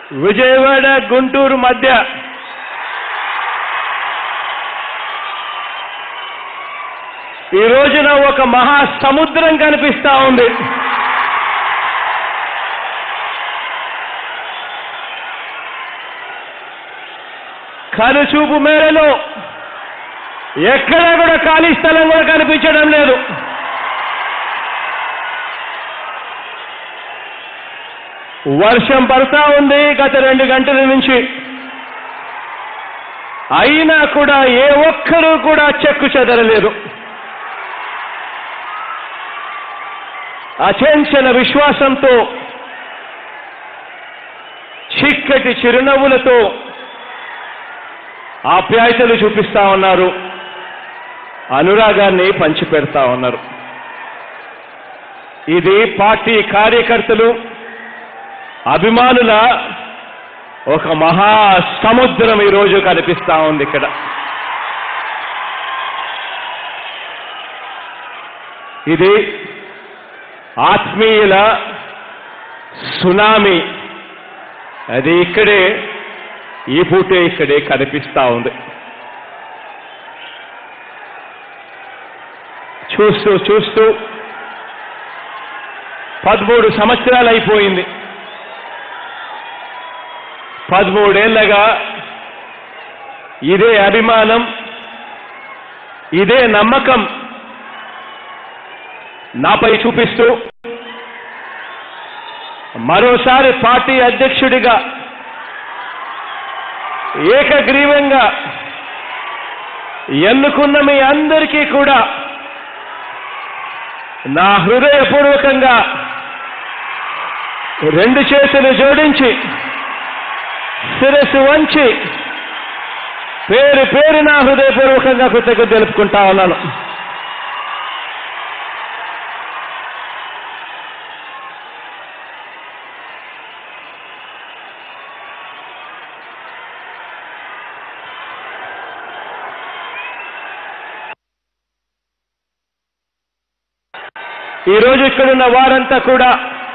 విజయవాడ గుంటూరు మధ్య ఈ రోజున ఒక మహా సముద్రం కనిపిస్తా ఉంది. కనుచూపు మేరలో ఎక్కడా కూడా ఖాళీ స్థలం కూడా కనిపించడం లేదు. వర్షం పడతా ఉంది గత 2 గంటల నుంచి. అయినా కూడా ఏ ఒక్కరూ కూడా చెక్కు చెదరలేదు. అచంచల విశ్వాసంతో, చిక్కటి చిరునవ్వులతో ఆప్యాయతలు చూపిస్తా ఉన్నారు, అనురాగాన్ని పంచిపెడతా ఉన్నారు. ఇది పార్టీ కార్యకర్తలు, అభిమానుల ఒక మహా సముద్రం ఈరోజు కనిపిస్తా ఉంది ఇక్కడ. ఇది ఆత్మీయుల సునామీ. అది ఇక్కడే, ఈ పూటే ఇక్కడే కనిపిస్తా ఉంది. చూస్తూ చూస్తూ 13 సంవత్సరాలు అయిపోయింది. 13 ఏళ్లగా ఇదే అభిమానం, ఇదే నమ్మకం నాపై చూపిస్తూ మరోసారి పార్టీ అధ్యక్షుడిగా ఏకగ్రీవంగా ఎన్నుకున్న మీ అందరికీ కూడా నా హృదయపూర్వకంగా 2 చేతులు జోడించి, శిరస్సు వంచి, పేరు పేరు నా హృదయపూర్వకంగా కృతజ్ఞత తెలుపుకుంటా ఉన్నాను. ఈరోజు ఇక్కడున్న వారంతా కూడా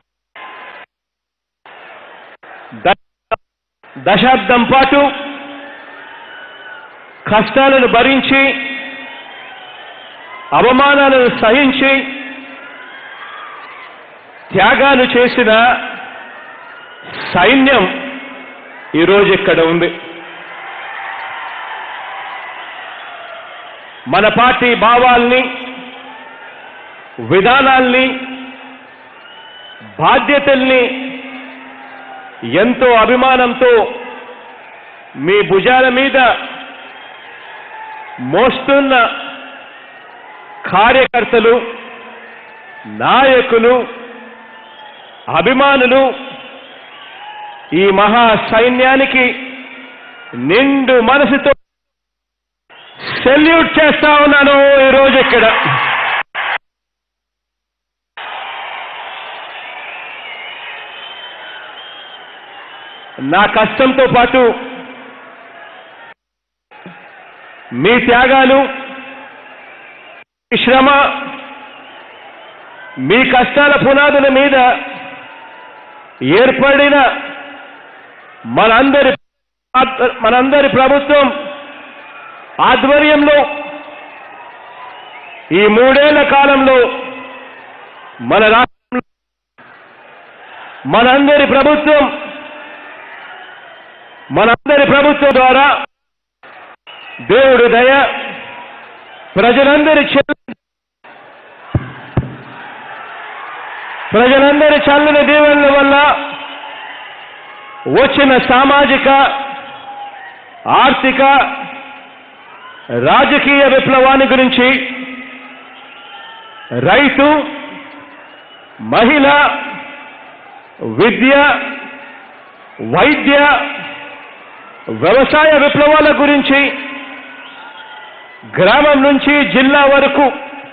దశాబ్దం పాటు కష్టాలను భరించి, అవమానాలను సహించి, త్యాగాలు చేసిన సైన్యం ఈరోజు ఇక్కడ ఉంది. మన పార్టీ భావాల్ని, విధానాల్ని, బాధ్యతల్ని ఎంతో అభిమానంతో మీ భుజాల మీద మోస్తున్న కార్యకర్తలు, నాయకులు, అభిమానులు, ఈ మహా సైన్యానికి నిండు మనసుతో సెల్యూట్ చేస్తా ఉన్నాను ఈరోజు ఇక్కడ. నా కష్టంతో పాటు మీ త్యాగాలు, శ్రమ, మీ కష్టాల పునాదుల మీద ఏర్పడిన మనందరి ప్రభుత్వం ఆధ్వర్యంలో ఈ 3 ఏళ్ల కాలంలో మన రాష్ట్రంలో మనందరి ప్రభుత్వం ద్వారా దేవుడి దయ, ప్రజలందరి చల్లని దీవెనల వల్ల వచ్చిన సామాజిక, ఆర్థిక, రాజకీయ విప్లవాన్ని గురించి రైతు, మహిళ, విద్య, వైద్య, వ్యవసాయ విప్లవాల గురించి, గ్రామం నుంచి జిల్లా వరకు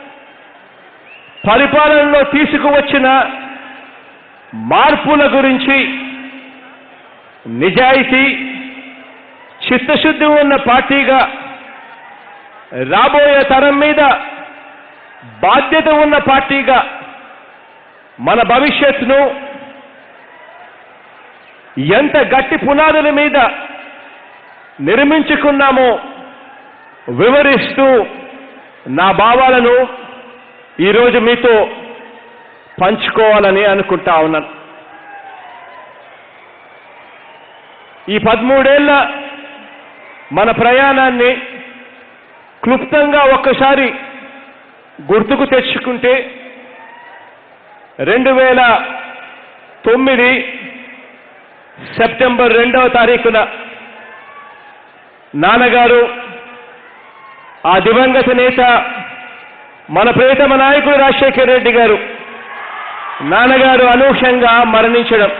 పరిపాలనలో తీసుకువచ్చిన మార్పుల గురించి, నిజాయితీ, చిత్తశుద్ధి ఉన్న పార్టీగా రాబోయే తరం మీద బాధ్యత ఉన్న పార్టీగా మన భవిష్యత్తును ఎంత గట్టి పునాదుల మీద నిర్మించుకున్నామో వివరిస్తూ నా భావాలను ఈరోజు మీతో పంచుకోవాలని అనుకుంటా ఉన్నాను. ఈ 13 ఏళ్ల మన ప్రయాణాన్ని క్లుప్తంగా ఒక్కసారి గుర్తుకు తెచ్చుకుంటే 2009 సెప్టెంబర్ 2వ తారీఖున నాన్నగారు, ఆ దివంగత నేత మన ప్రియతమ నాయకుడు రాజశేఖర రెడ్డి గారు నాన్నగారు అనూహ్యంగా మరణించడం,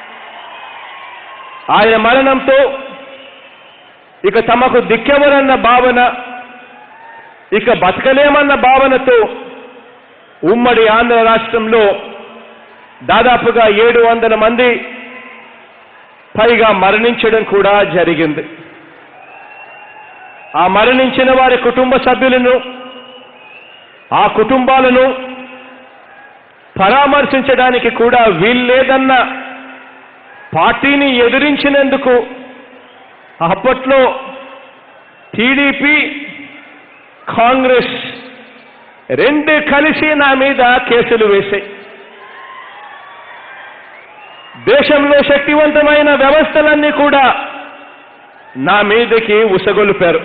ఆయన మరణంతో ఇక తమకు దిక్కెవరన్న భావన, ఇక బతకలేమన్న భావనతో ఉమ్మడి ఆంధ్ర రాష్ట్రంలో దాదాపుగా 700 మంది పైగా మరణించడం కూడా జరిగింది. ఆ మరణించిన వారి కుటుంబ సభ్యులను, ఆ కుటుంబాలను పరామర్శించడానికి కూడా వీల్లేదన్న పార్టీని ఎదిరించినందుకు అప్పట్లో టీడీపీ, కాంగ్రెస్ రెండు కలిసి నా మీద కేసులు వేశాయి. దేశంలో శక్తివంతమైన వ్యవస్థలన్నీ కూడా నా మీదకి ఉసగొల్పారు,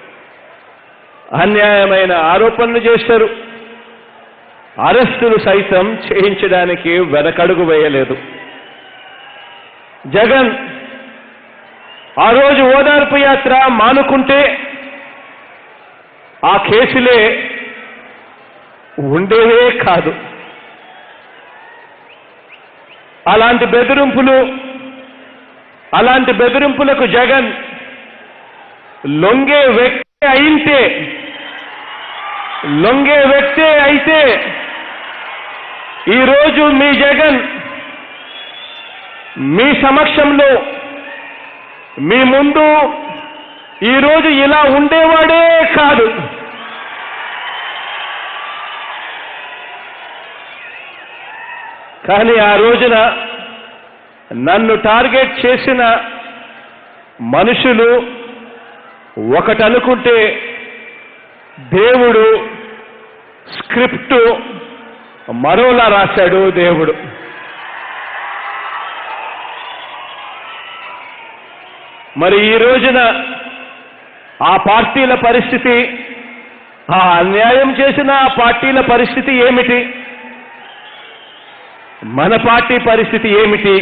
అన్యాయమైన ఆరోపణలు చేశారు, అరెస్టులు సైతం చేయించడానికి వెనకడుగు వేయలేదు. జగన్ ఆ రోజు ఓదార్పు యాత్ర మానుకుంటే ఆ కేసులే ఉండేవే కాదు. అలాంటి బెదిరింపులకు జగన్ లొంగే వ్యక్తి అయితే ఈరోజు మీ జగన్ మీ సమక్షంలో మీ ముందు ఈరోజు ఇలా ఉండేవాడే కాదు. కానీ ఆ రోజున నన్ను టార్గెట్ చేసిన మనుషులు ఒకటనుకుంటే దేవుడు స్క్రిప్ట్ మరోలా రాశాడు దేవుడు. మరి ఈ రోజున ఆ పార్టీల పరిస్థితి, ఆ అన్యాయం చేసిన ఆ పార్టీల పరిస్థితి ఏమిటి, మన పార్టీ పరిస్థితి ఏమిటి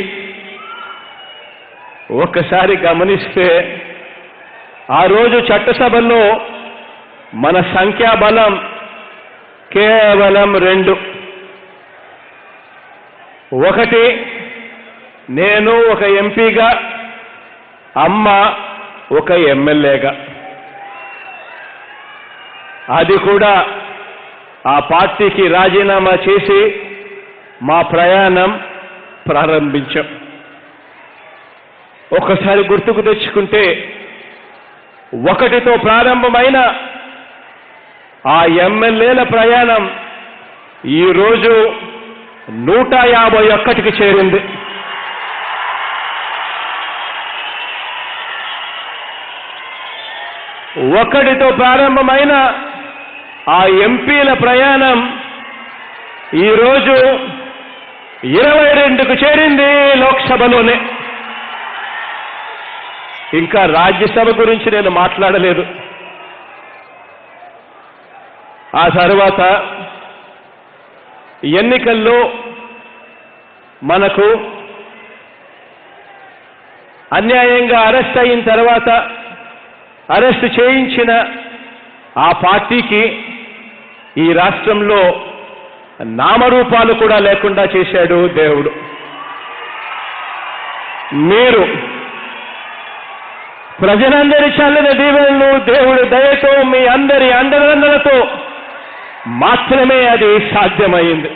ఒక్కసారి గమనిస్తే, ఆ రోజు చట్టసభల్లో మన సంఖ్యాబలం కేవలం 2. ఒకటి నేను ఒక ఎంపీగా, అమ్మ ఒక ఎమ్మెల్యేగా. అది కూడా ఆ పార్టీకి రాజీనామా చేసి మా ప్రయాణం ప్రారంభించాం. ఒకసారి గుర్తుకు తెచ్చుకుంటే, 1తో ప్రారంభమైన ఆ ఎమ్మెల్యేల ప్రయాణం ఈరోజు 151కి చేరింది. ఒకటితో ప్రారంభమైన ఆ ఎంపీల ప్రయాణం ఈరోజు 22కు చేరింది లోక్సభలోనే. ఇంకా రాజ్యసభ గురించి నేను మాట్లాడలేదు. ఆ తర్వాత ఎన్నికల్లో మనకు అన్యాయంగా అరెస్ట్ అయిన తర్వాత అరెస్ట్ చేయించిన ఆ పార్టీకి ఈ రాష్ట్రంలో నామరూపాలు కూడా లేకుండా చేశాడు దేవుడు. మీరు ప్రజలందరి చల్లని దీవెనలు, దేవుడి దయతో, మీ అందరి అండదండలతో మాత్రమే అది సాధ్యమైంది.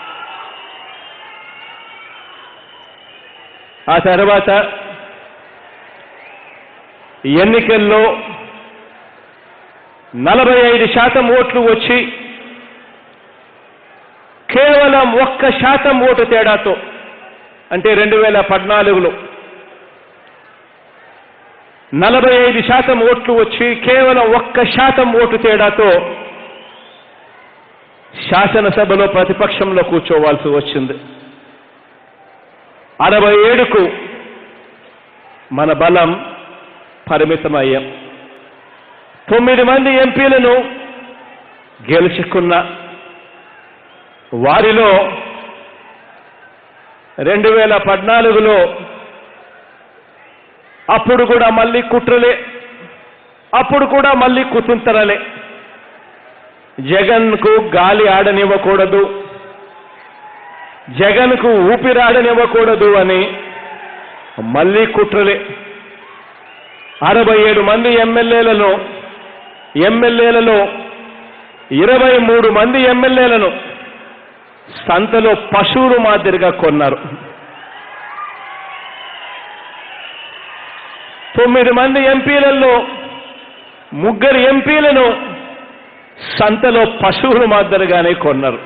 ఆ తర్వాత ఎన్నికల్లో 45% ఓట్లు వచ్చి కేవలం 1% ఓటు తేడాతో, అంటే 2014లో 45% ఓట్లు వచ్చి కేవలం 1% ఓటు తేడాతో శాసనసభలో ప్రతిపక్షంలో కూర్చోవాల్సి వచ్చింది. 67కు మన బలం పరిమితమయ్యాం. 9 మంది ఎంపీలను గెలుచుకున్న వారిలో 2014లో అప్పుడు కూడా మళ్ళీ కుట్రలే, అప్పుడు కూడా మళ్ళీ కుతంత్రాలే. జగన్కు గాలి ఆడనివ్వకూడదు, జగన్కు ఊపిరాడనివ్వకూడదు అని మళ్ళీ కుట్రలే. 67 మంది ఎమ్మెల్యేలలో 23 మంది ఎమ్మెల్యేలను సంతలో పశువులు మాదిరిగా కొన్నారు. 9 మంది ఎంపీలలో 3 ఎంపీలను సంతలో పశువుల మాదిరిగానే కొన్నారు.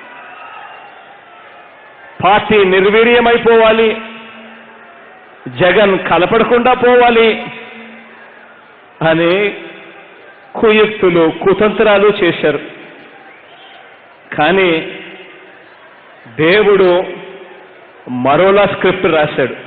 పార్టీ నిర్వీర్యమైపోవాలి, జగన్ కలపడకుండా పోవాలి అని కుయుక్తులు కుతంత్రాలు చేశారు. కానీ దేవుడు మరోలా స్క్రిప్ట్ రాశాడు.